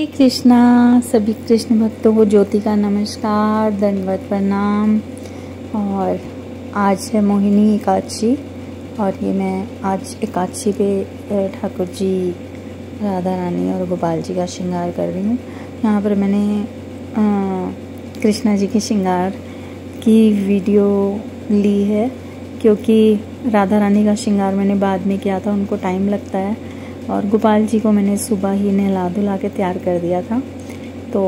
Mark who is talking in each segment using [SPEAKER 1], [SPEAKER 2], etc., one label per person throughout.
[SPEAKER 1] कृष्णा। सभी कृष्ण भक्तों को ज्योति का नमस्कार, दंडवत प्रणाम। और आज है मोहिनी एकादशी और ये मैं आज एकादशी पे ठाकुर जी, राधा रानी और गोपाल जी का श्रृंगार कर रही हूँ। यहाँ पर मैंने कृष्णा जी के श्रृंगार की वीडियो ली है, क्योंकि राधा रानी का श्रृंगार मैंने बाद में किया था, उनको टाइम लगता है। और गोपाल जी को मैंने सुबह ही नहला धुला के तैयार कर दिया था, तो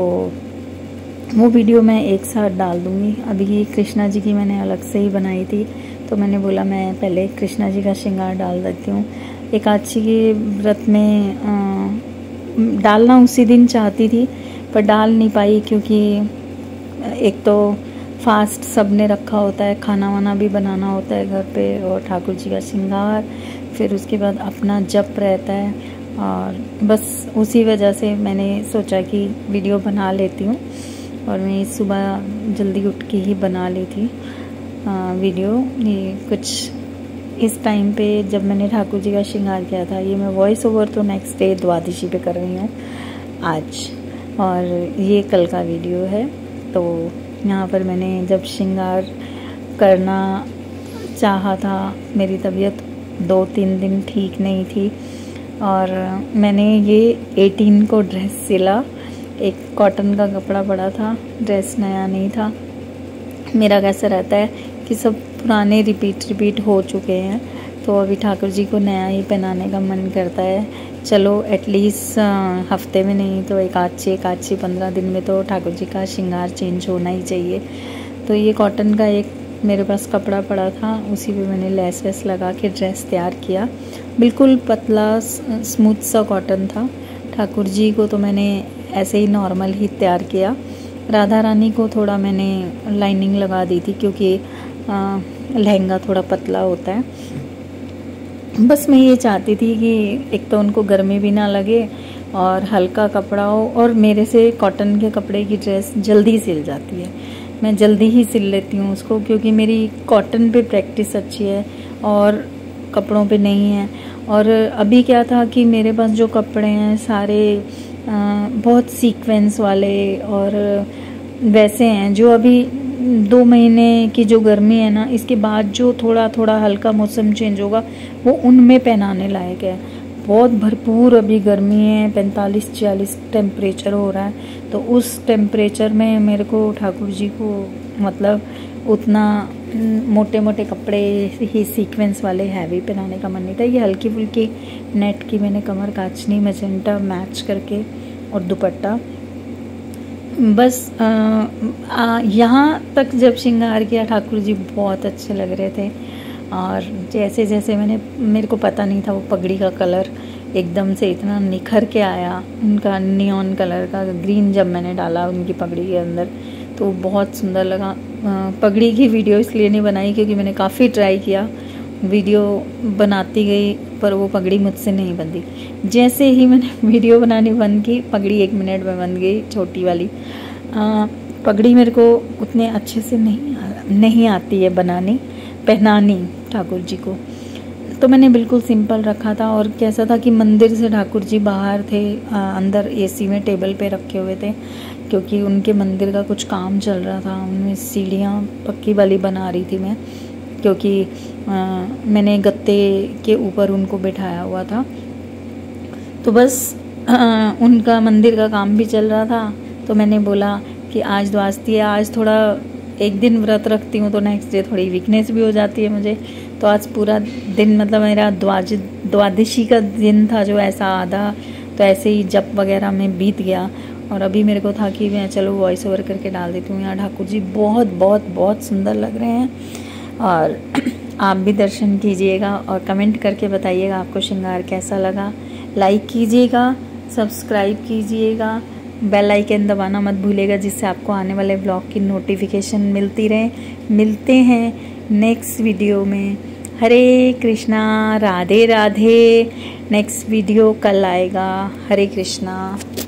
[SPEAKER 1] वो वीडियो मैं एक साथ डाल दूँगी। अभी कृष्णा जी की मैंने अलग से ही बनाई थी, तो मैंने बोला मैं पहले कृष्णा जी का श्रृंगार डाल देती हूँ। एकादशी के व्रत में डालना उसी दिन चाहती थी, पर डाल नहीं पाई, क्योंकि एक तो फास्ट सब ने रखा होता है, खाना वाना भी बनाना होता है घर पे, और ठाकुर जी का श्रृंगार, फिर उसके बाद अपना जप रहता है। और बस उसी वजह से मैंने सोचा कि वीडियो बना लेती हूँ, और मैं सुबह जल्दी उठ के ही बना ली थी वीडियो। ये कुछ इस टाइम पे जब मैंने ठाकुर जी का श्रृंगार किया था, ये मैं वॉइस ओवर तो नेक्स्ट डे द्वादशी पे कर रही हूँ आज, और ये कल का वीडियो है। तो यहाँ पर मैंने जब श्रृंगार करना चाहा था, मेरी तबीयत 2-3 दिन ठीक नहीं थी, और मैंने ये 18 को ड्रेस सिला। एक कॉटन का कपड़ा पड़ा था, ड्रेस नया नहीं था। मेरा कैसा रहता है कि सब पुराने रिपीट हो चुके हैं, तो अभी ठाकुर जी को नया ही पहनाने का मन करता है। चलो एटलीस्ट हफ्ते में नहीं तो एकादशी 15 दिन में तो ठाकुर जी का श्रृंगार चेंज होना ही चाहिए। तो ये कॉटन का एक मेरे पास कपड़ा पड़ा था, उसी पे मैंने लेस वेस लगा के ड्रेस तैयार किया। बिल्कुल पतला स्मूथ सा कॉटन था। ठाकुर जी को तो मैंने ऐसे ही नॉर्मल ही तैयार किया। राधा रानी को थोड़ा मैंने लाइनिंग लगा दी थी, क्योंकि लहंगा थोड़ा पतला होता है। बस मैं ये चाहती थी कि एक तो उनको गर्मी भी ना लगे और हल्का कपड़ा हो, और मेरे से कॉटन के कपड़े की ड्रेस जल्दी सिल जाती है, मैं जल्दी ही सिल लेती हूँ उसको, क्योंकि मेरी कॉटन पे प्रैक्टिस अच्छी है और कपड़ों पे नहीं है। और अभी क्या था कि मेरे पास जो कपड़े हैं सारे बहुत सीक्वेंस वाले और वैसे हैं, जो अभी 2 महीने की जो गर्मी है ना, इसके बाद जो थोड़ा थोड़ा हल्का मौसम चेंज होगा, वो उनमें पहनाने लायक है। बहुत भरपूर अभी गर्मी है, 45-46 टेम्परेचर हो रहा है, तो उस टेम्परेचर में मेरे को ठाकुर जी को मतलब उतना मोटे मोटे कपड़े ही सीक्वेंस वाले हैवी पहनाने का मन नहीं था। ये हल्की फुल्की नेट की मैंने कमर काचनी मैजेंटा मैच करके और दुपट्टा, बस यहाँ तक जब श्रृंगार किया ठाकुर जी बहुत अच्छे लग रहे थे। और जैसे जैसे मेरे को पता नहीं था वो पगड़ी का कलर एकदम से इतना निखर के आया, उनका नियॉन कलर का ग्रीन जब मैंने डाला उनकी पगड़ी के अंदर, तो बहुत सुंदर लगा। पगड़ी की वीडियो इसलिए नहीं बनाई क्योंकि मैंने काफ़ी ट्राई किया, वीडियो बनाती गई, पर वो पगड़ी मुझसे नहीं बनती। जैसे ही मैंने वीडियो बनानी बंद की, पगड़ी 1 मिनट में बन गई, छोटी वाली। पगड़ी मेरे को उतने अच्छे से नहीं आती है बनानी, पहनानी ठाकुर जी को, तो मैंने बिल्कुल सिंपल रखा था। और कैसा था कि मंदिर से ठाकुर जी बाहर थे, अंदर एसी में टेबल पे रखे हुए थे, क्योंकि उनके मंदिर का कुछ काम चल रहा था। उनमें सीढ़ियाँ पक्की वाली बना रही थी मैं, क्योंकि मैंने गत्ते के ऊपर उनको बिठाया हुआ था। तो बस उनका मंदिर का काम भी चल रहा था, तो मैंने बोला कि आज द्वादशी है, आज थोड़ा एक दिन व्रत रखती हूँ तो नेक्स्ट डे थोड़ी वीकनेस भी हो जाती है मुझे। तो आज पूरा दिन मतलब मेरा द्वादशी का दिन था, जो ऐसा आधा तो ऐसे ही जप वगैरह में बीत गया। और अभी मेरे को था कि मैं चलो वॉइस ओवर करके डाल देती हूँ। यहाँ ठाकुर जी बहुत बहुत बहुत सुंदर लग रहे हैं, और आप भी दर्शन कीजिएगा और कमेंट करके बताइएगा आपको श्रृंगार कैसा लगा। लाइक कीजिएगा, सब्सक्राइब कीजिएगा, बेल आइकन दबाना मत भूलिएगा, जिससे आपको आने वाले ब्लॉग की नोटिफिकेशन मिलती रहे। मिलते हैं नेक्स्ट वीडियो में। हरे कृष्णा, राधे राधे। नेक्स्ट वीडियो कल आएगा। हरे कृष्णा।